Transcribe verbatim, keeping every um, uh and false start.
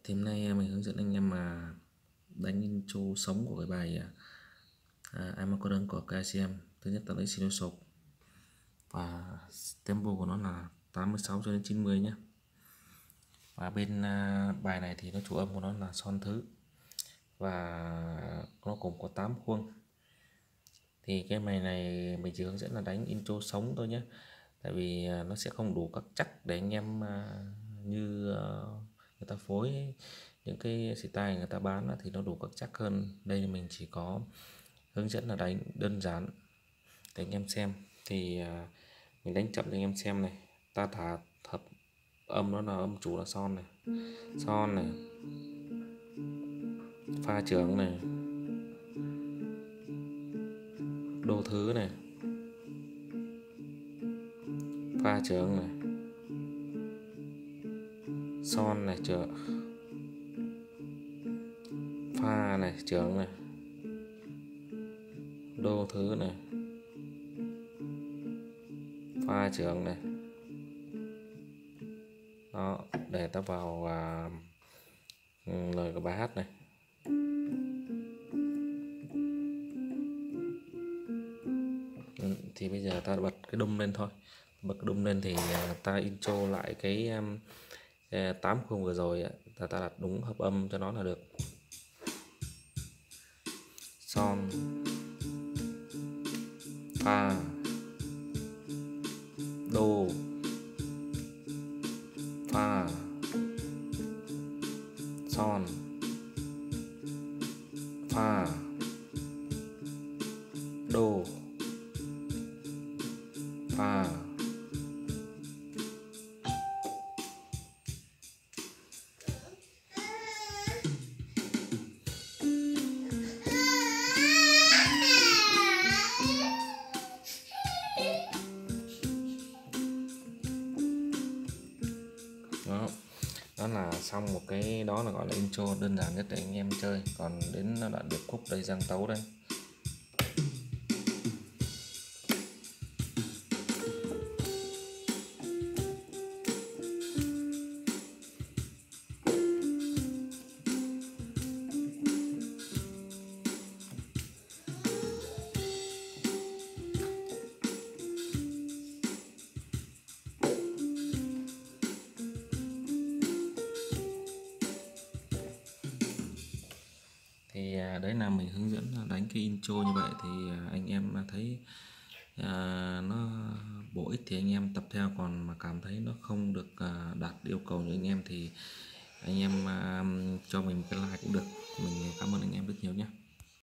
Thì hôm nay mình hướng dẫn anh em mà đánh intro sống của cái bài à, I'm a Codon của ca xê em. Thứ nhất ta lấy sino sộp và tempo của nó là tám mươi sáu cho đến chín mươi nhé. Và bên à, bài này thì nó chủ âm của nó là son thứ và nó cũng có tám khuôn. Thì cái bài này mình chỉ hướng dẫn là đánh intro sống thôi nhé, tại vì à, nó sẽ không đủ các chắc để anh em à, như à, người ta phối những cái style người ta bán thì nó đủ các chắc hơn. Đây mình chỉ có hướng dẫn là đánh đơn giản để anh em xem. Thì à, mình đánh chậm cho anh em xem này. Ta thả thập âm nó là âm chủ là son này, son này, pha trưởng này, đô thứ này, pha trưởng này, son này, trưởng, pha này, trưởng này, đô thứ này, pha trưởng này. Đó, để ta vào à, lời của bài hát này. Ừ, thì bây giờ ta bật cái đung lên thôi. Bật cái đung lên thì ta intro lại cái um, tám khung vừa rồi, ta ta đặt đúng hợp âm cho nó là được. Son, pha, đô, pha, son, pha, đô, pha. Đó, đó là xong một cái, đó là gọi là intro đơn giản nhất để anh em chơi. Còn đến đoạn điệp khúc đây, giang tấu đây. Thì đấy là mình hướng dẫn đánh cái intro như vậy. Thì anh em thấy à, nó bổ ích thì anh em tập theo, còn mà cảm thấy nó không được à, đạt yêu cầu như anh em thì anh em à, cho mình một cái like cũng được. Mình cảm ơn anh em rất nhiều nhé.